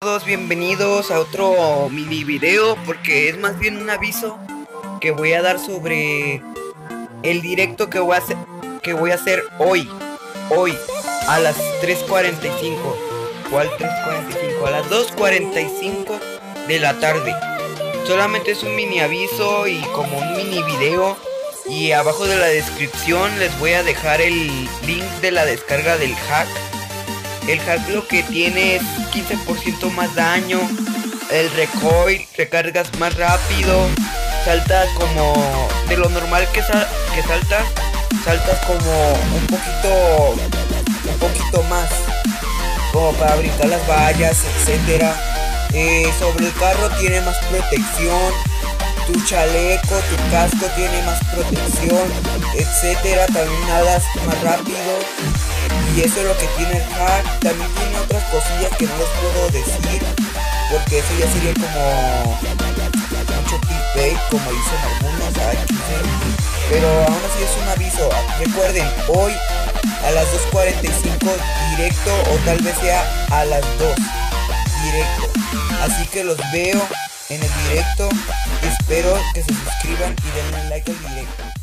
Todos bienvenidos a otro mini video, porque es más bien un aviso que voy a dar sobre el directo que voy a hacer hoy a las 3:45. ¿Cuál 3:45? A las 2:45 de la tarde. Solamente es un mini aviso y como un mini video, y abajo de la descripción les voy a dejar el link de la descarga del hack. El hack lo que tiene es 15% más daño, el recoil, recargas más rápido, saltas como de lo normal que saltas como un poquito más, como para brincar las vallas, etcétera. Sobre el carro tiene más protección, tu chaleco, tu casco tiene más protección, etcétera. También nadas más rápido. Y eso es lo que tiene el hack. También tiene otras cosillas que no les puedo decir, porque eso ya sería como mucho clickbait, como dicen algunos. Pero aún así es un aviso. Recuerden, hoy a las 2:45 directo, o tal vez sea a las 2 directo. Así que los veo en el directo. Espero que se suscriban y denle like al directo.